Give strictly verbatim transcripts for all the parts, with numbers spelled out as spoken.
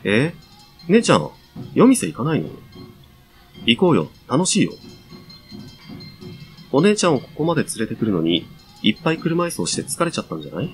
えー、姉ちゃん、夜店行かないの？行こうよ、楽しいよ。お姉ちゃんをここまで連れてくるのに、いっぱい車椅子をして疲れちゃったんじゃない？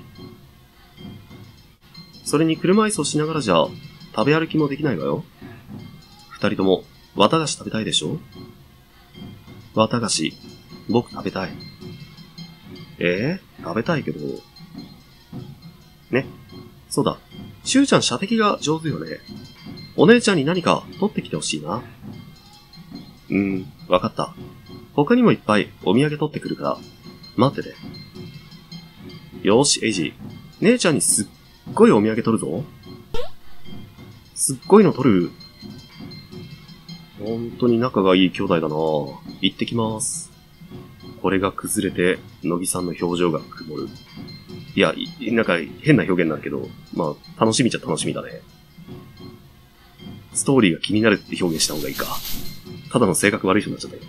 それに車椅子をしながらじゃ、食べ歩きもできないわよ。二人とも、綿菓子食べたいでしょ？綿菓子、僕食べたい。えー、食べたいけど。ね。そうだ。しゅうちゃん射的が上手よね。お姉ちゃんに何か取ってきてほしいな。うーん、わかった。他にもいっぱいお土産取ってくるから、待ってて。よーし、エイジ。姉ちゃんにすっごいお土産取るぞ。すっごいの取る。ほんとに仲がいい兄弟だな。行ってきます。これが崩れて、乃木さんの表情が曇る。いや、いなんか変な表現なんだけど、まあ、楽しみっちゃ楽しみだね。ストーリーが気になるって表現した方がいいか。ただの性格悪い人になっちゃったよ。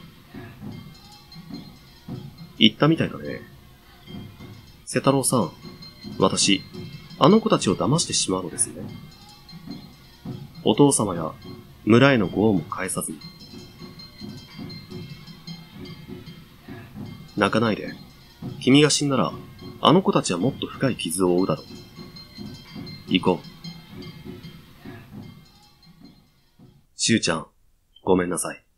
言ったみたいだね。瀬太郎さん、私、あの子たちを騙してしまうのですね。お父様や村へのご恩も返さずに。泣かないで。君が死んだら、あの子たちはもっと深い傷を負うだろう。行こう。しゅうちゃん、ごめんなさい。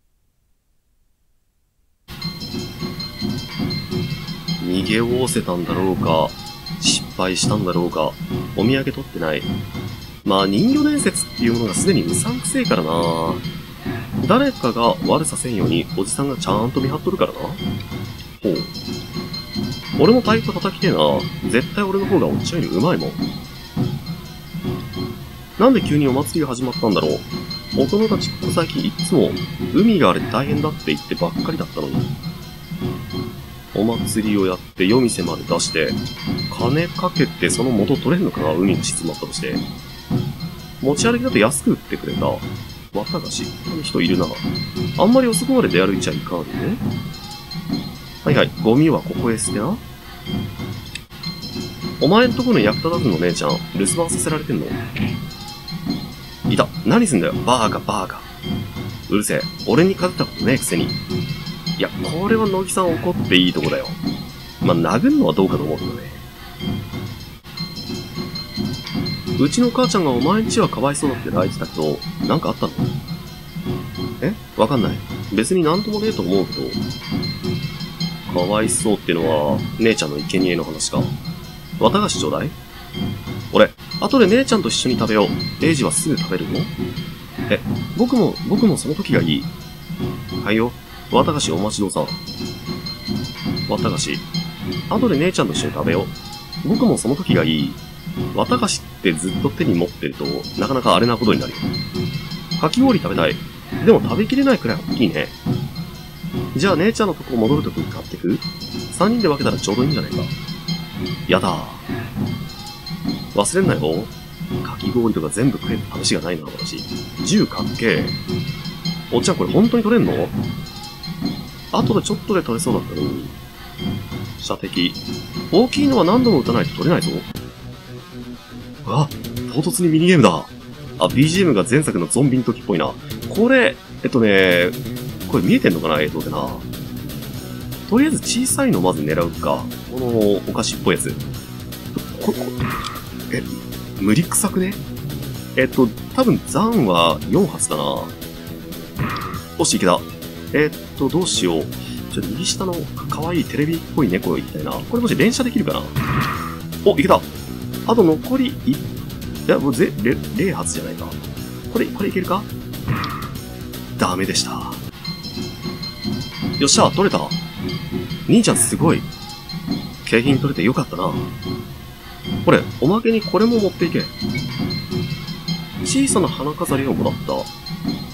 逃げおおせたんだろうか、失敗したんだろうか、お土産取ってない。まあ人魚伝説っていうものがすでにうさんくせえからな。誰かが悪させんようにおじさんがちゃんと見張っとるからな。ほう。俺も太鼓叩きてえな。絶対俺の方がおっちゃんよりうまいもん。なんで急にお祭りが始まったんだろう。大人たちここ最近いつも海があれ大変だって言ってばっかりだったのに。お祭りをやって夜店まで出して、金かけてその元取れんのかな、海が静まったとして。持ち歩きだと安く売ってくれた。綿菓子。この人いるな。あんまり遅くまで出歩いちゃいかんね。はいはい、ゴミはここへ捨てな。お前んとこの役立たずの姉ちゃん、留守番させられてんの？いた。何すんだよ、バーカバーカ。うるせえ。俺に勝ったことねえくせに。いや、これは乃木さん怒っていいとこだよ。まあ、殴るのはどうかと思うけどね。うちの母ちゃんがお前んちはかわいそうだって泣いてたけど、なんかあったの？え？わかんない。別になんともねえと思うけど。かわいそうってのは、姉ちゃんの生贄の話か。綿菓子ちょうだい？俺、後で姉ちゃんと一緒に食べよう。エイジはすぐ食べるの？え、僕も、僕もその時がいい。はいよ。綿菓子お待ちどうさん。綿菓子。後で姉ちゃんと一緒に食べよう。僕もその時がいい。綿菓子ってずっと手に持ってると、なかなかあれなことになるよ。かき氷食べたい。でも食べきれないくらい大きいね。じゃあ姉ちゃんのとこ戻るときに買ってく？三人で分けたらちょうどいいんじゃないか。やだー。忘れんなよ。かき氷とか全部食える試しがないな、私。じゅうかっけー。おっちゃんこれ本当に取れんの？後でちょっとで取れそうだったのに。射的。大きいのは何度も撃たないと取れないぞ。あ、唐突にミニゲームだ。あ、ビージーエム が前作のゾンビの時っぽいな。これ、えっとね、これ見えてんのかな、映像でな。とりあえず小さいのまず狙うか。このお菓子っぽいやつ。こ、こ、え、無理くさくね？えっと、多分残はよん発だな。よし、いけた。えー、っと、どうしよう。ちょっと右下の可愛いテレビっぽい猫行きたいな。これもし連射できるかな？お、いけた。あと残りい、いや、もうぜ、れ、れい発じゃないか。これ、これいけるか？ダメでした。よっしゃ、取れた。兄ちゃんすごい。景品取れてよかったな。これ、おまけにこれも持っていけ。小さな花飾りをもらった。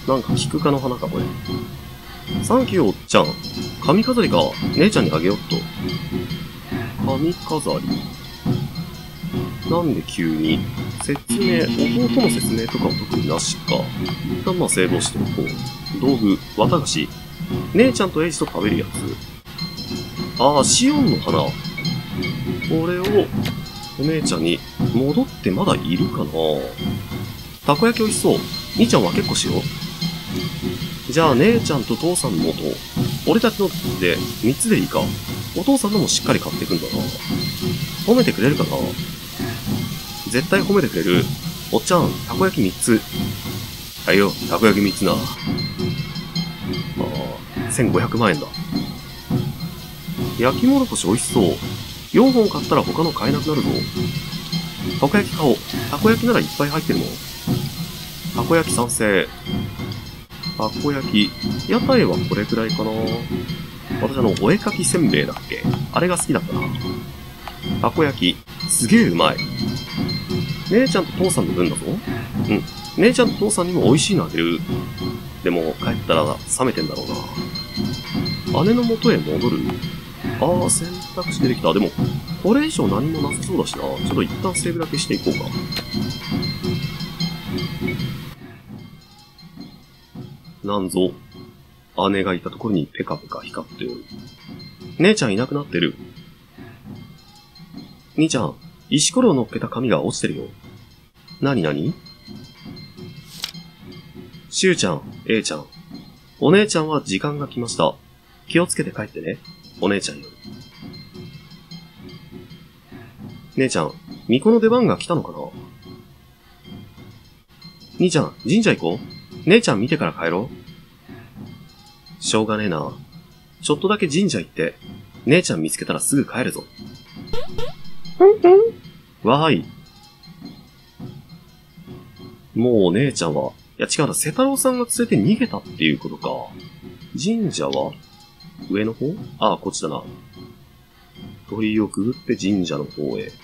なんか菊科の花か、これ。サンキューおっちゃん。髪飾りか。姉ちゃんにあげよっと。髪飾り。なんで急に説明、弟の説明とかは特になしか。一旦まあセーブをしておこう。道具、綿菓子。姉ちゃんとエイジと食べるやつ。ああ、シオンの花。これを、お姉ちゃんに戻ってまだいるかな？ たこ焼き美味しそう。兄ちゃんは結構しよう。じゃあ姉ちゃんと父さんのと、俺たちのでみっつでいいか。お父さんのもしっかり買ってくんだな。褒めてくれるかな。絶対褒めてくれる。おっちゃん、たこ焼きみっつ。はいよ、たこ焼きみっつな。ああ、せんごひゃくまんえんだ。焼き物とし美味しそう。よんほん買ったら他の買えなくなるぞ。たこ焼き買おう。たこ焼きならいっぱい入ってるもん。たこ焼き賛成。たこ焼き。屋台はこれくらいかな。私あの、お絵かきせんべいだっけ？あれが好きだったな。たこ焼き。すげえうまい。姉ちゃんと父さんの分だぞ。うん。姉ちゃんと父さんにも美味しいのあげる。でも、帰ったら冷めてんだろうな。姉の元へ戻る？ああ、選択肢出てきた。でも、これ以上何もなさそうだしな。ちょっと一旦セーブだけしていこうか。なんぞ、姉がいたところにペカペカ光っておる。姉ちゃんいなくなってる。兄ちゃん、石ころを乗っけた紙が落ちてるよ。なになに？しゅうちゃん、A ちゃん。お姉ちゃんは時間が来ました。気をつけて帰ってね。お姉ちゃんよ。姉ちゃん、巫女の出番が来たのかな？兄ちゃん、神社行こう。姉ちゃん見てから帰ろう。しょうがねえな。ちょっとだけ神社行って、姉ちゃん見つけたらすぐ帰るぞ。わーい。もう姉ちゃんは、いや違うな、瀬太郎さんが連れて逃げたっていうことか。神社は上の方？ああ、こっちだな。鳥居をくぐって神社の方へ。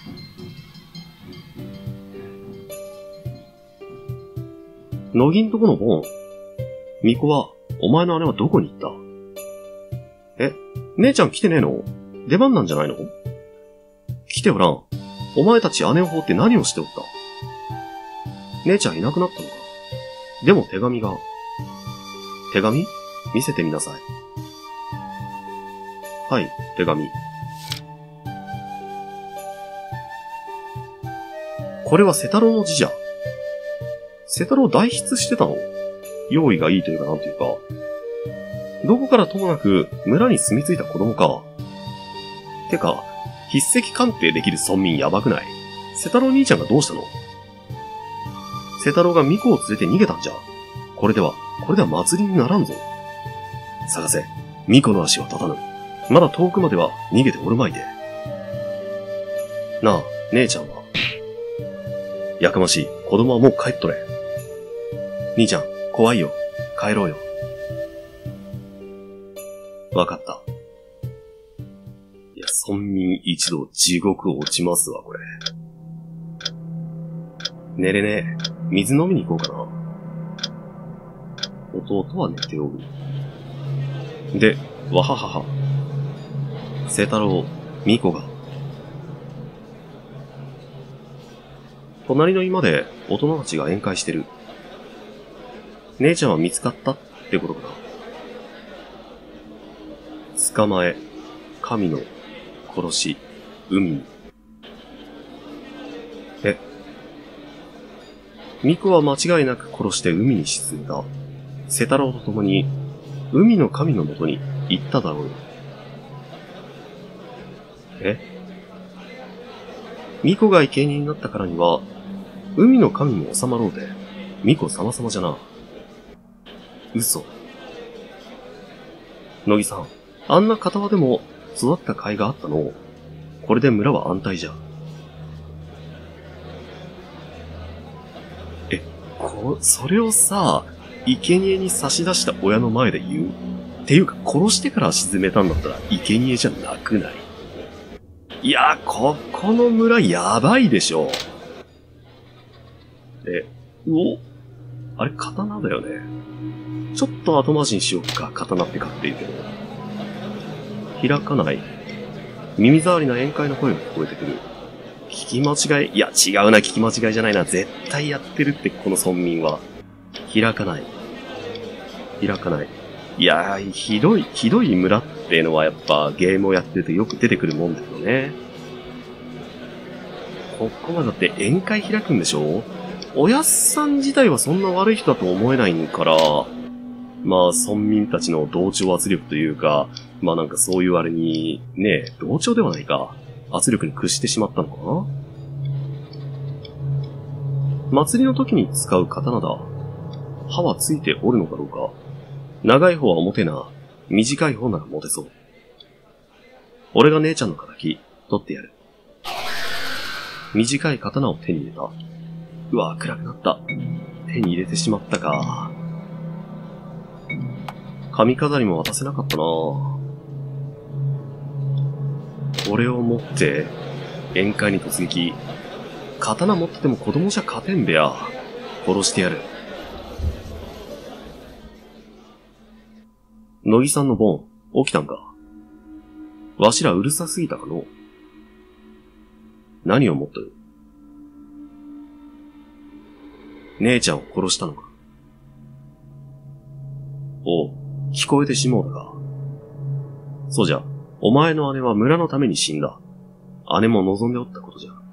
乃木んとこのボン。巫女は、お前の姉はどこに行った？え、姉ちゃん来てねえの？出番なんじゃないの？来ておらん。お前たち姉を放って何をしておった？姉ちゃんいなくなったのか？でも手紙が。手紙？見せてみなさい。はい、手紙。これは瀬太郎の字じゃ。瀬太郎代筆してたの？用意がいいというかなんというか。どこからともなく村に住み着いた子供か。てか、筆跡鑑定できる村民やばくない？瀬太郎兄ちゃんがどうしたの？瀬太郎が巫女を連れて逃げたんじゃ。これでは、これでは祭りにならんぞ。探せ。巫女の足は立たぬ。まだ遠くまでは逃げておるまいで。なあ、姉ちゃんは。やかましい。子供はもう帰っとれ。兄ちゃん、怖いよ。帰ろうよ。わかった。いや、村民一同地獄落ちますわ、これ。寝れねえ。水飲みに行こうかな。弟は寝ておる。で、わははは。清太郎、巫女が。隣の居間で大人たちが宴会してる。姉ちゃんは見つかったってことかな。捕まえ、神の殺し、海に。え。巫女は間違いなく殺して海に沈んだ。瀬太郎と共に、海の神のもとに行っただろうよ。え？巫女が生贄になったからには、海の神も収まろうで、巫女様々じゃな。嘘。乃木さん、あんな片輪でも育った甲斐があったの。これで村は安泰じゃ。え、こ、それをさ、生贄に差し出した親の前で言う？っていうか、殺してから沈めたんだったら生贄じゃなくない？いや、ここの村やばいでしょ。え、お、あれ刀だよね。ちょっと後回しにしよっか、刀って買っているけど。開かない。耳障りな宴会の声が聞こえてくる。聞き間違い、いや違うな、聞き間違いじゃないな。絶対やってるって、この村民は。開かない。開かない。いやー、ひどい、ひどい村っていうのはやっぱゲームをやってるとよく出てくるもんだけどね。ここまでだって宴会開くんでしょ？ おやっさん自体はそんな悪い人だと思えないから、まあ、村民たちの同調圧力というか、まあなんかそういうあれに、ねえ、同調ではないか。圧力に屈してしまったのかな。祭りの時に使う刀だ。刃はついておるのかどうか。長い方は持てな、短い方なら持てそう。俺が姉ちゃんの仇、取ってやる。短い刀を手に入れた。うわ、暗くなった。手に入れてしまったか。髪飾りも渡せなかったな。これを持って、宴会に突撃。刀持ってても子供じゃ勝てんべや。殺してやる。乃木さんのボン、起きたんか。わしらうるさすぎたかの。何を持ってる。姉ちゃんを殺したのか。おう、聞こえてしもうだが。そうじゃ、お前の姉は村のために死んだ。姉も望んでおったことじゃ。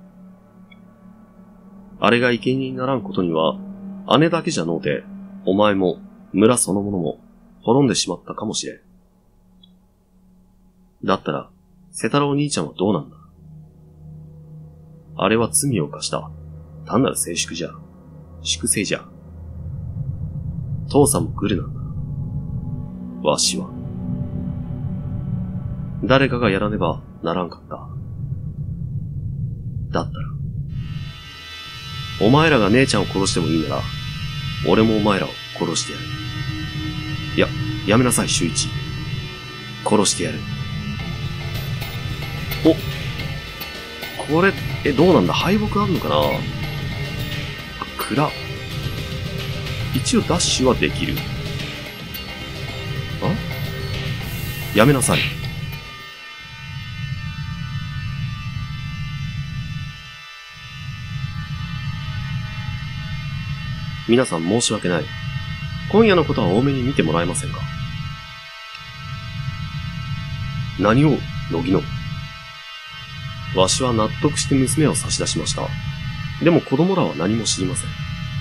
あれが生贄にならんことには、姉だけじゃのうて、お前も、村そのものも、滅んでしまったかもしれん。だったら、瀬太郎兄ちゃんはどうなんだ。あれは罪を犯した。単なる静粛じゃ。粛清じゃ。父さんもグルなんだ。わしは。誰かがやらねばならんかった。だったら。お前らが姉ちゃんを殺してもいいなら、俺もお前らを殺してやる。いや、やめなさい、周一。殺してやる。お、これ、え、どうなんだ、敗北あんのかな。暗。一応ダッシュはできる。あ？やめなさい。皆さん申し訳ない。今夜のことは多めに見てもらえませんか。何を、乃木の。わしは納得して娘を差し出しました。でも子供らは何も知りません。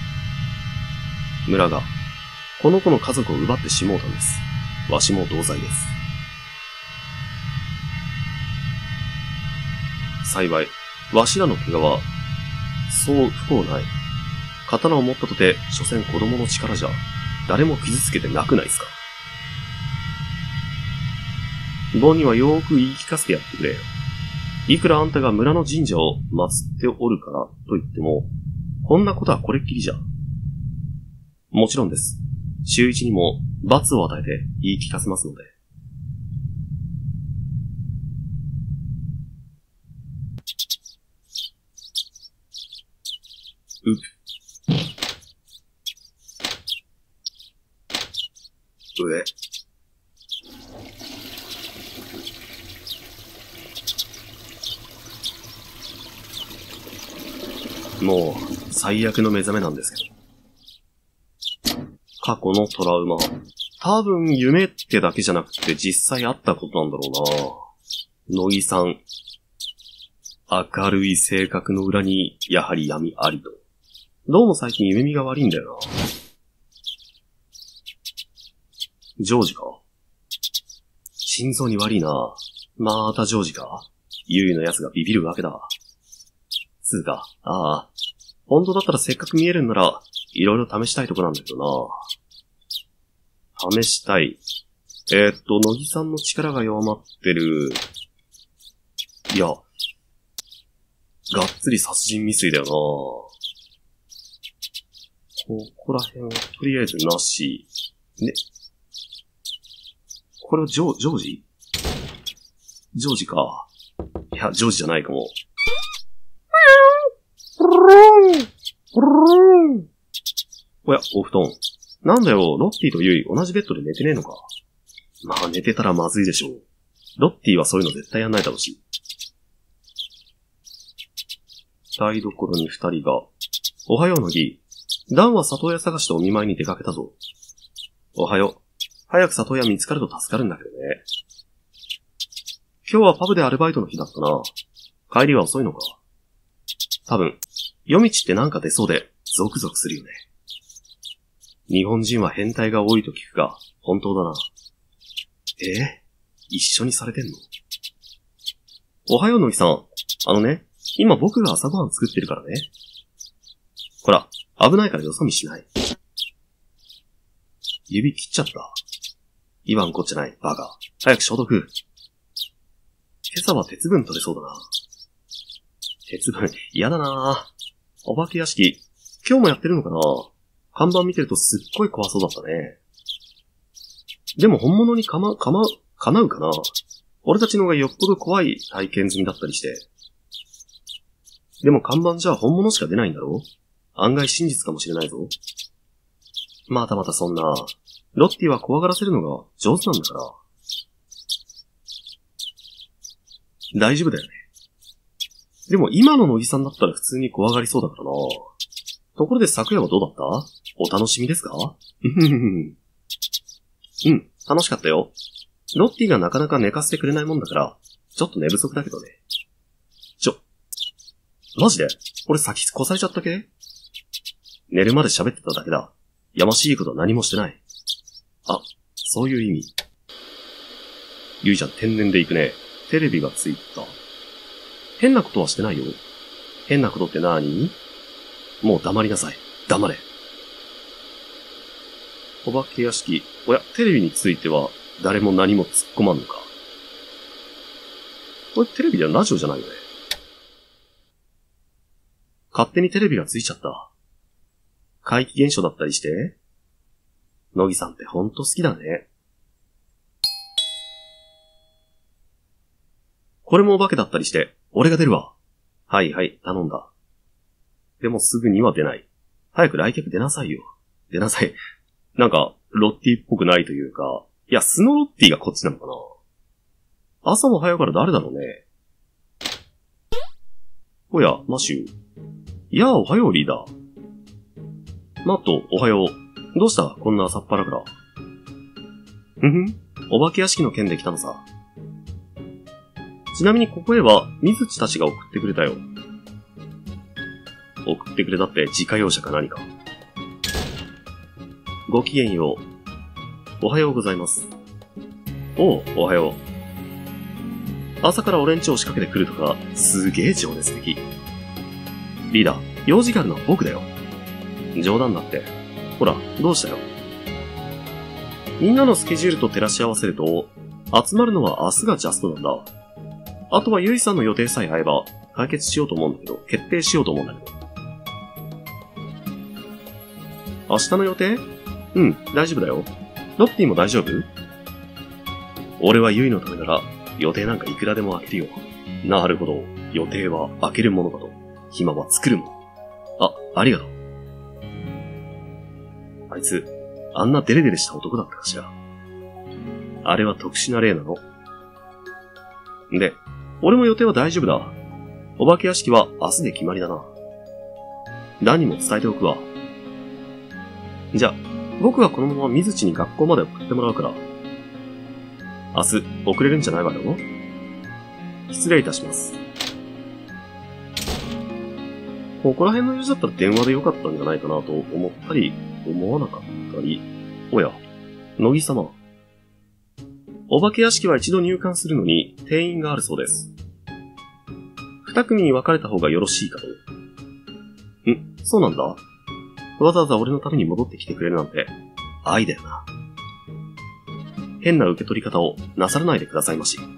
村が、この子の家族を奪ってしもうたんです。わしも同罪です。幸い、わしらの怪我は、そう不幸ない。刀を持ったとて、所詮子供の力じゃ、誰も傷つけてなくないですか。ボンにはよーく言い聞かせてやってくれよ。いくらあんたが村の神社を祀っておるからと言っても、こんなことはこれっきりじゃ。もちろんです。周一にも罰を与えて言い聞かせますので。うっ。上。もう、最悪の目覚めなんですけど。過去のトラウマ。多分、夢ってだけじゃなくて実際あったことなんだろうな。乃木さん。明るい性格の裏に、やはり闇ありと。どうも最近夢見が悪いんだよな。ジョージか。心臓に悪いな。またジョージか。ユイのやつがビビるわけだ。つうか、ああ。本当だったらせっかく見えるんなら、いろいろ試したいとこなんだけどな。試したい。えー、っと、乃木さんの力が弱まってる。いや、がっつり殺人未遂だよな。ここら辺はとりあえずなし。ね。これはジョー、ジョージジョージか。いや、ジョージじゃないかも。おや、お布団。なんだよ、ロッティとユイ、同じベッドで寝てねえのか。まあ、寝てたらまずいでしょう。ロッティはそういうの絶対やんないだろうし。台所に二人が。おはよう、乃木。ダンは里親探しとお見舞いに出かけたぞ。おはよう。早く里親見つかると助かるんだけどね。今日はパブでアルバイトの日だったな。帰りは遅いのか。 多分、夜道ってなんか出そうで、ゾクゾクするよね。日本人は変態が多いと聞くが、本当だな。えー、一緒にされてんの？おはよう、乃木さん。あのね、今僕が朝ごはん作ってるからね。ほら、危ないからよそ見しない。指切っちゃった。言わんこっちゃない、バカ。早く消毒。今朝は鉄分取れそうだな。鉄分、嫌だな。お化け屋敷、今日もやってるのかな？看板見てるとすっごい怖そうだったね。でも本物にかま、かま、叶うかな？俺たちの方がよっぽど怖い体験済みだったりして。でも看板じゃ本物しか出ないんだろ？案外真実かもしれないぞ。またまたそんな、ロッティは怖がらせるのが上手なんだから。大丈夫だよね。でも今の乃木さんだったら普通に怖がりそうだからな。ところで昨夜はどうだった？お楽しみですか？うん、楽しかったよ。ロッティがなかなか寝かせてくれないもんだから、ちょっと寝不足だけどね。ちょ、マジで？俺先越されちゃったけ？寝るまで喋ってただけだ。やましいことは何もしてない。あ、そういう意味。ゆいちゃん天然で行くね。テレビがついた。変なことはしてないよ。変なことって何？もう黙りなさい。黙れ。お化け屋敷。おや、テレビについては誰も何も突っ込まんのか。これテレビではラジオじゃないよね。勝手にテレビがついちゃった。怪奇現象だったりして？乃木さんってほんと好きだね。これもお化けだったりして、俺が出るわ。はいはい、頼んだ。でもすぐには出ない。早く来客出なさいよ。出なさい。なんか、ロッティっぽくないというか、いや、スノロッティがこっちなのかな。朝も早から誰だろうね。おや、マシュー。いやあ、おはよう、リーダー。マット、おはよう。どうしたこんな朝っぱらから。ふふん、お化け屋敷の件で来たのさ。ちなみにここへは、水地たちが送ってくれたよ。送ってくれたって自家用車か何か。ごきげんよう。おはようございます。おう、おはよう。朝から俺んちを仕掛けてくるとか、すげえ情熱的。リーダー、用事があるのは僕だよ。冗談だって。ほら、どうしたよ。みんなのスケジュールと照らし合わせると、集まるのは明日がジャストなんだ。あとはゆいさんの予定さえ合えば、解決しようと思うんだけど、決定しようと思うんだけど。明日の予定？うん、大丈夫だよ。ロッティも大丈夫？俺はゆいのためなら、予定なんかいくらでも開けるよ。なるほど。予定は開けるものだと。暇は作るもの。あ、ありがとう。あいつ、あんなデレデレした男だったかしら。あれは特殊な例なの。で、俺も予定は大丈夫だ。お化け屋敷は明日で決まりだな。何も伝えておくわ。じゃあ、僕はこのまま水地に学校まで送ってもらうから。明日、遅れるんじゃないわよ。失礼いたします。ここら辺の用事だったら電話でよかったんじゃないかなと思ったり、思わなかったり。おや、乃木様。お化け屋敷は一度入館するのに定員があるそうです。二組に分かれた方がよろしいかと。ん、そうなんだ。わざわざ俺のために戻ってきてくれるなんて、愛だよな。変な受け取り方をなさらないでくださいまし。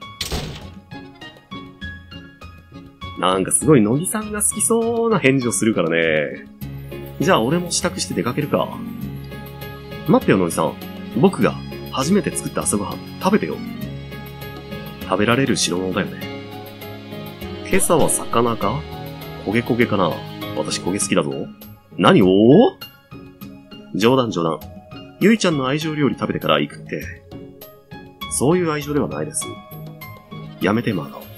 なんかすごい乃木さんが好きそうな返事をするからね。じゃあ俺も支度して出かけるか。待ってよ乃木さん。僕が初めて作った朝ごはん食べてよ。食べられる代物だよね。今朝は魚か？焦げ焦げかな？私焦げ好きだぞ。何を？冗談冗談。ゆいちゃんの愛情料理食べてから行くって。そういう愛情ではないです。やめてマーガ。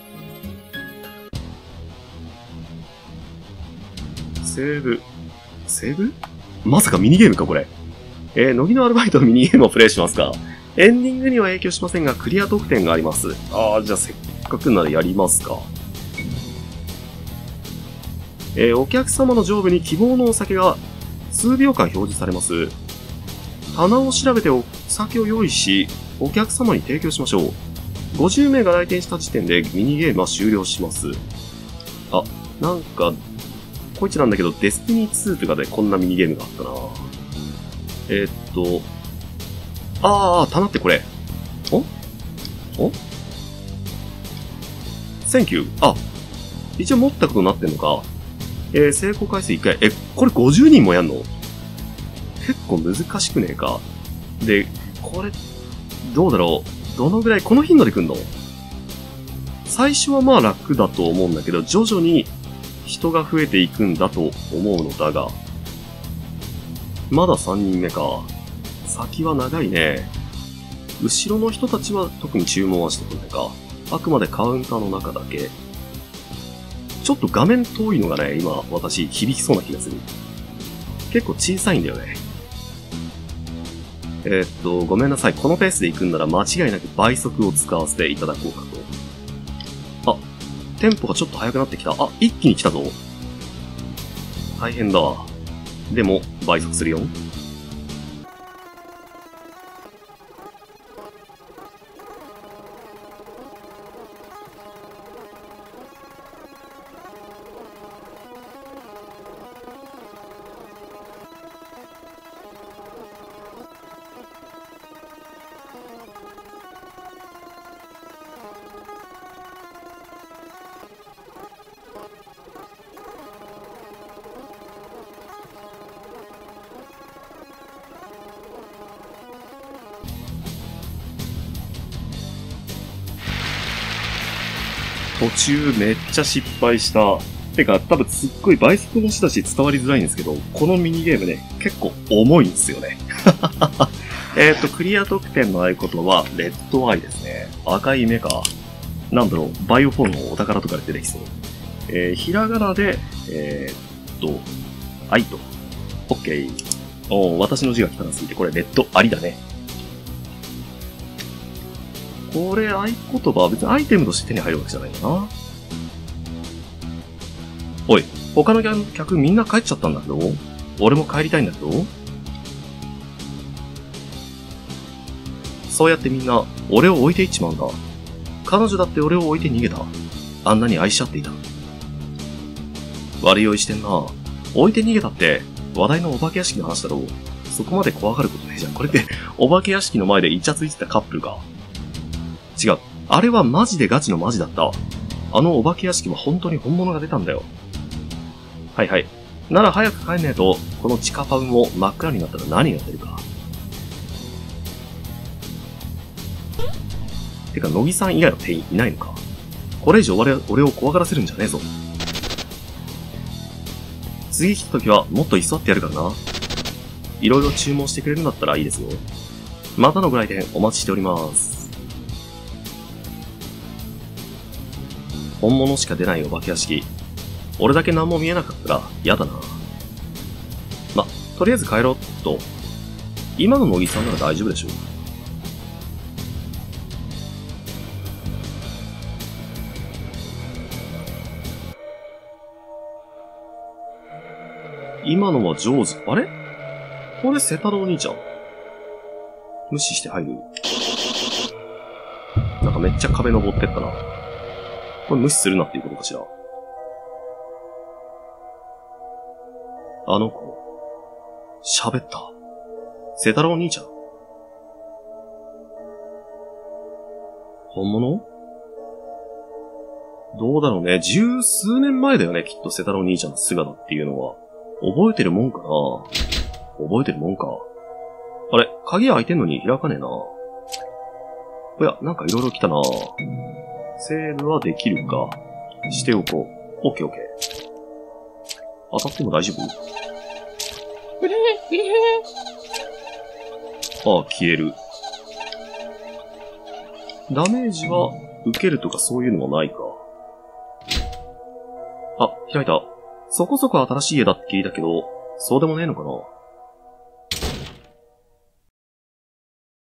セーブ。セーブ？まさかミニゲームかこれ。えー、乃木のアルバイトのミニゲームをプレイしますか？エンディングには影響しませんが、クリア得点があります。あー、じゃあせっかくならやりますか。 えー、お客様の上部に希望のお酒が数秒間表示されます。棚を調べてお酒を用意し、お客様に提供しましょう。ごじゅうめいが来店した時点でミニゲームは終了します。あ、なんか、こいつなんだけど、デスティニーツーとかでこんなミニゲームがあったな。えー、っと、あー、棚ってこれ。おお ?Thank you. あ、一応持ったことになってんのか。えー、成功回数いっかい。え、これごじゅうにんもやんの？結構難しくねえか。で、これ、どうだろう。どのぐらい、この頻度で来んの？最初はまあ楽だと思うんだけど、徐々に人が増えていくんだと思うのだが、まださんにんめか。先は長いね。後ろの人たちは特に注文はしてこないか。あくまでカウンターの中だけ。ちょっと画面遠いのがね、今私響きそうな気がする。結構小さいんだよね。えー、っと、ごめんなさい。このペースで行くんなら間違いなく倍速を使わせていただこうかと。あ、テンポがちょっと速くなってきた。あ、一気に来たぞ。大変だ。でも、倍速するよ。途中めっちゃ失敗した。てか、多分すっごい倍速のしだし伝わりづらいんですけど、このミニゲームね、結構重いんですよね。えっと、クリア得点の合言葉は、レッドアイですね。赤い目か。なんだろう、バイオフォンのお宝とかで出てきそう。えー、ひらがなで、えー、っと、愛と。オッケー。おー、私の字が汚すぎて、これレッドアリだね。これ、合言葉は別にアイテムとして手に入るわけじゃないんだな。おい、他の客みんな帰っちゃったんだけど、俺も帰りたいんだけど。そうやってみんな、俺を置いていっちまうんだ。彼女だって俺を置いて逃げた。あんなに愛し合っていた。悪い酔いしてんな。置いて逃げたって、話題のお化け屋敷の話だろう。そこまで怖がることねえじゃん。これって、お化け屋敷の前でイチャついてたカップルか。違う。あれはマジでガチのマジだった。あのお化け屋敷は本当に本物が出たんだよ。はいはい。なら早く帰んねえと、この地下パウも真っ暗になったら何が出るか。てか、乃木さん以外の店員いないのか。これ以上俺俺を怖がらせるんじゃねえぞ。次来た時はもっと居座ってやるからな。いろいろ注文してくれるんだったらいいですよ。またのご来店お待ちしております。本物しか出ないお化け屋敷。俺だけ何も見えなかったら嫌だな。ま、とりあえず帰ろうっと。今の乃木さんなら大丈夫でしょ。今のはジョーズ。あれこれセタロお兄ちゃん。無視して入る。なんかめっちゃ壁登ってったな。これ無視するなっていうことかしら。あの子、喋った。セタロお兄ちゃん。本物？どうだろうね。十数年前だよね、きっとセタロお兄ちゃんの姿っていうのは。覚えてるもんかな？覚えてるもんか。あれ、鍵開いてんのに開かねえな。おや、なんかいろいろ来たな。セールはできるか。しておこう。オッケーオッケー。当たっても大丈夫？ああ、消える。ダメージは受けるとかそういうのもないか。あ、開いた。そこそこ新しい家だって聞いたけど、そうでもねえのかな。